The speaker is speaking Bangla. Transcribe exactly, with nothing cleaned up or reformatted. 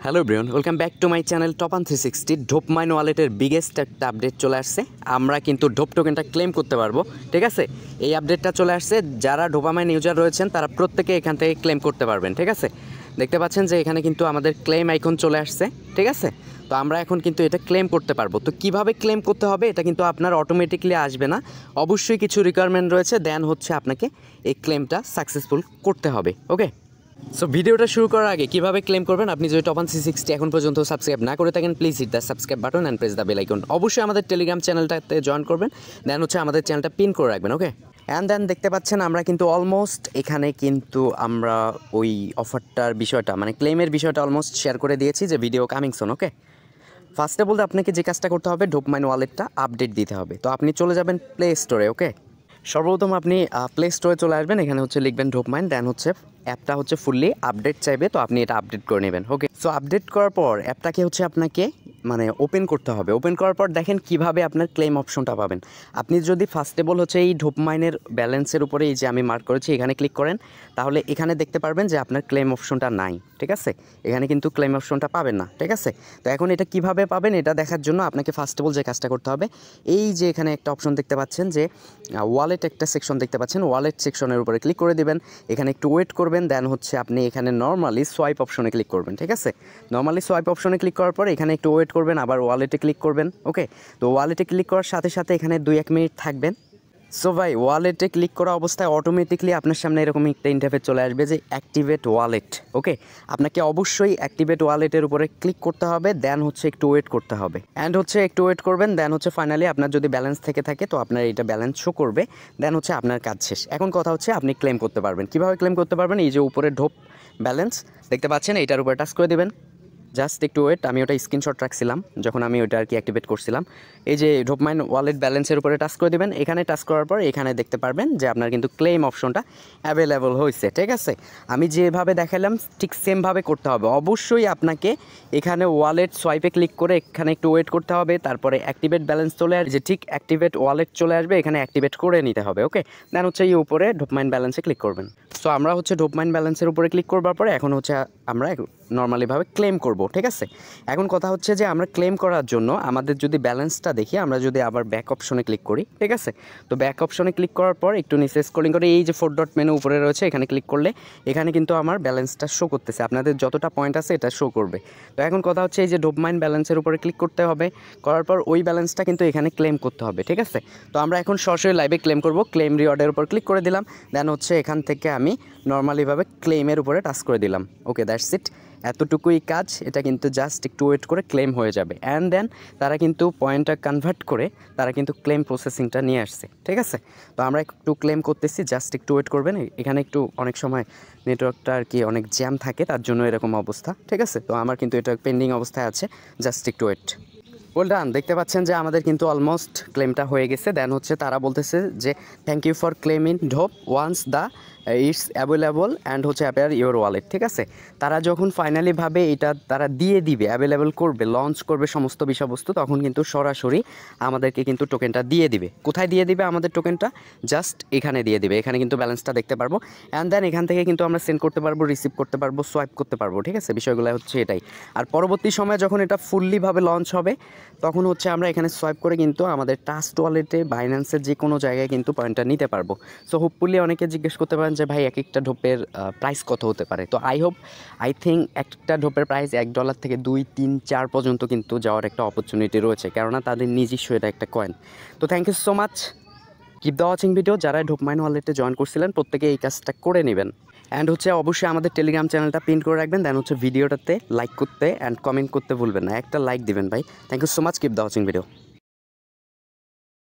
Hello everyone, welcome back to my channel টপান থ্রি সিক্সটি। ডোপমাইন ওয়ালেটের বিগেস্ট একটা আপডেট চলে আসছে। আমরা কিন্তু ডোপ টোকেনটা ক্লেম করতে পারবো, ঠিক আছে। এই আপডেটটা চলে আসছে, যারা ডোপামাইন ইউজার রয়েছেন তারা প্রত্যেকে এখান থেকে ক্লেম করতে পারবেন, ঠিক আছে। দেখতে পাচ্ছেন যে এখানে কিন্তু আমাদের ক্লেম আইকন চলে আসছে, ঠিক আছে। তো আমরা এখন কিন্তু এটা ক্লেম করতে পারবো। তো কিভাবে ক্লেম করতে হবে এটা কিন্তু আপনার অটোমেটিকলি আসবে না, অবশ্যই কিছু রিকোয়ারমেন্ট রয়েছে, দেন হচ্ছে আপনাকে এই ক্লেমটা সাকসেসফুল করতে হবে। ওকে, সো ভিডিওটা শুরু করার আগে কীভাবে ক্লেম করবেন, আপনি যদি টপান থ্রি সিক্সটি এখন পর্যন্ত সাবস্ক্রাইব না করে থাকেন, please hit the subscribe button and press the bell icon. অবশ্যই আমাদের টেলিগ্রাম চ্যানেলটাতে জয়েন করবেন, দেন হচ্ছে আমাদের চ্যানেলটা পিন করে রাখবেন। ওকে, অ্যান্ড দেন দেখতে পাচ্ছেন আমরা কিন্তু অলমোস্ট এখানে কিন্তু আমরা ওই অফারটার বিষয়টা মানে ক্লেমের বিষয়টা অলমোস্ট শেয়ার করে দিয়েছি যে ভিডিও কামিং সুন। ওকে, ফার্স্টে বলতে আপনাকে যে কাজটা করতে হবে, ডোপমাইন ওয়ালেটটা আপডেট দিতে হবে। তো আপনি চলে যাবেন প্লে স্টোরে। ওকে, সর্বপ্রথম আপনি প্লে স্টোরে চলে আসবেন, এখানে হচ্ছে লিখবেন ডোপমাইন, দেন হচ্ছে অ্যাপটা হচ্ছে ফুললি আপডেট চাইবে, তো আপনি এটা আপডেট করে নেবেন। ওকে, সো আপডেট করার পর অ্যাপটাকে হচ্ছে আপনাকে মানে ওপেন করতে হবে। ওপেন করার পর দেখেন কিভাবে আপনার ক্লেম অপশনটা পাবেন। আপনি যদি ফার্স্টেবল হচ্ছে এই ডোপমাইনের ব্যালেন্সের উপরে এই যে আমি মার্ক করেছি এখানে ক্লিক করেন, তাহলে এখানে দেখতে পারবেন যে আপনার ক্লেম অপশনটা নাই, ঠিক আছে। এখানে কিন্তু ক্লেম অপশনটা পাবেন না, ঠিক আছে। তো এখন এটা কিভাবে পাবেন এটা দেখার জন্য আপনাকে ফার্স্টেবল যে কাজটা করতে হবে, এই যে এখানে একটা অপশন দেখতে পাচ্ছেন যে ওয়ালেট একটা সেকশন দেখতে পাচ্ছেন, ওয়ালেট সেকশনের উপরে ক্লিক করে দিবেন। এখানে একটু ওয়েট করবেন, দেন হচ্ছে আপনি এখানে নর্মালি সোয়াইপ অপশনে ক্লিক করবেন, ঠিক আছে। নর্মালি সোয়াইপ অপশনে ক্লিক করার পর এখানে একটু ওয়েট করবেন, আবার ওয়ালেটে ক্লিক করবেন। ওকে, তো ওয়ালেটে ক্লিক করার সাথে সাথে এখানে দুই এক মিনিট থাকবেন। সো ভাই, ওয়ালেটে ক্লিক করা অবস্থায় অটোমেটিকলি আপনার সামনে এরকম একটা ইন্টারফেস চলে আসবে যে অ্যাক্টিভেট ওয়ালেট। ওকে, আপনাকে অবশ্যই অ্যাক্টিভেট ওয়ালেটের উপরে ক্লিক করতে হবে, দেন হচ্ছে একটু ওয়েট করতে হবে, অ্যান্ড হচ্ছে একটু ওয়েট করবেন, দেন হচ্ছে ফাইনালি আপনার যদি ব্যালেন্স থেকে থাকে তো আপনার এইটা ব্যালেন্স শো করবে, দেন হচ্ছে আপনার কাজ শেষ। এখন কথা হচ্ছে আপনি ক্লেম করতে পারবেন। কীভাবে ক্লেম করতে পারবেন, এই যে উপরে ঢোপ ব্যালেন্স দেখতে পাচ্ছেন, এইটার উপরে টাচ করে দেবেন। জাস্ট একটু ওয়েট, আমি ওটা স্ক্রিনশট রাখছিলাম যখন আমি ওইটা আর কি অ্যাক্টিভেট করছিলাম। এই যে ডোপমাইন ওয়ালেট ব্যালেন্সের উপরে টাচ করে দেবেন। এখানে টাচ করার পর এখানে দেখতে পারবেন যে আপনার কিন্তু ক্লেম অপশনটা অ্যাভেলেবল হয়েছে, ঠিক আছে। আমি যেভাবে দেখালাম ঠিক সেমভাবে করতে হবে। অবশ্যই আপনাকে এখানে ওয়ালেট সোয়াইপে ক্লিক করে এখানে একটু ওয়েট করতে হবে, তারপরে অ্যাক্টিভেট ব্যালেন্স চলে আসবে, যে ঠিক অ্যাক্টিভেট ওয়ালেট চলে আসবে, এখানে অ্যাক্টিভেট করে নিতে হবে। ওকে, দেন হচ্ছে এই উপরে ডোপমাইন ব্যালেন্সে ক্লিক করবেন। সো আমরা হচ্ছে ডোপমাইন ব্যালেন্সের উপরে ক্লিক করবার পরে এখন হচ্ছে আমরা নর্মালিভাবে ক্লেম করব, ঠিক আছে। এখন কথা হচ্ছে যে আমরা ক্লেম করার জন্য আমাদের যদি ব্যালেন্সটা দেখি, আমরা যদি আবার ব্যাক অপশনে ক্লিক করি, ঠিক আছে। তো ব্যাক অপশনে ক্লিক করার পর একটু নিচে স্ক্রলিং করে এই যে ফোর ডট মেনু উপরে রয়েছে এখানে ক্লিক করলে এখানে কিন্তু আমার ব্যালেন্সটা শো করতেছে, আপনাদের যতটা পয়েন্ট আছে এটা শো করবে। তো এখন কথা হচ্ছে এই যে ডোপমাইন ব্যালেন্সের উপরে ক্লিক করতে হবে, করার পর ওই ব্যালেন্সটা কিন্তু এখানে ক্লেম করতে হবে, ঠিক আছে। তো আমরা এখন সরাসরি লাইভে ক্লেম করব। ক্লেম রিওয়ার্ডের উপর ক্লিক করে দিলাম, দেন হচ্ছে এখান থেকে আমি নর্মালিভাবে ক্লেমের উপরে টাচ করে দিলাম। ওকে, দ্যাটস ইট, এতটুকুই কাজ। এটা কিন্তু জাস্ট একটু ওয়েট করে ক্লেম হয়ে যাবে, অ্যান্ড দেন তারা কিন্তু পয়েন্টটা কনভার্ট করে তারা কিন্তু ক্লেম প্রসেসিংটা নিয়ে আসছে, ঠিক আছে। তো আমরা একটু ক্লেম করতেছি, জাস্ট একটু ওয়েট করবেন। এখানে একটু অনেক সময় নেটওয়ার্কটা আর কি অনেক জ্যাম থাকে, তার জন্য এরকম অবস্থা, ঠিক আছে। তো আমার কিন্তু এটা পেন্ডিং অবস্থায় আছে, জাস্ট একটু ওয়েট। ওয়েল ডান, দেখতে পাচ্ছেন যে আমাদের কিন্তু অলমোস্ট ক্লেমটা হয়ে গেছে। দেন হচ্ছে তারা বলতেছে যে thank you for claiming DOP once the it's available and হচ্ছে অ্যাপেয়ার ইউর ওয়ালেট, ঠিক আছে। তারা যখন ফাইনালিভাবে এটা তারা দিয়ে দিবে, অ্যাভেলেবল করবে, লঞ্চ করবে সমস্ত বিষয়বস্তু, তখন কিন্তু সরাসরি আমাদেরকে কিন্তু টোকেনটা দিয়ে দিবে। কোথায় দিয়ে দিবে আমাদের টোকেনটা? জাস্ট এখানে দিয়ে দিবে। এখানে কিন্তু ব্যালেন্সটা দেখতে পারবো, অ্যান্ড দেন এখান থেকে কিন্তু আমরা সেন্ড করতে পারবো, রিসিভ করতে পারবো, সোয়াইপ করতে পারবো, ঠিক আছে। বিষয়গুলো হচ্ছে এটাই। আর পরবর্তী সময়ে যখন এটা ফুললিভাবে লঞ্চ হবে তখন হচ্ছে আমরা এখানে সোয়াইপ করে কিন্তু আমাদের ট্রাস্ট ওয়ালেটে বাইন্যান্সের যে কোনো জায়গায় কিন্তু পয়েন্টটা নিতে পারবো। সো হোপফুলি অনেকে জিজ্ঞেস করতে পারেন যে ভাই এক একটা ঢোপের প্রাইস কত হতে পারে। তো আই হোপ আই থিঙ্ক একটা ঢোপের প্রাইস এক ডলার থেকে দুই তিন চার পর্যন্ত কিন্তু যাওয়ার একটা অপরচুনিটি রয়েছে, কেননা তাদের নিজস্ব এটা একটা কয়েন। তো thank you so much, keep the watching video. যারা ডোপমাইন ওয়ালেটে জয়েন করছিলেন প্রত্যেকে এই কাজটা করে নেবেন, অ্যান্ড হচ্ছে অবশ্যই আমাদের টেলিগ্রাম চ্যানেলটা পিন করে রাখবেন, দেন হচ্ছে ভিডিওটাতে লাইক করতে অ্যান্ড কমেন্ট করতে ভুলবেন না। একটা লাইক দিবেন ভাই। Thank you so much, keep the watching video.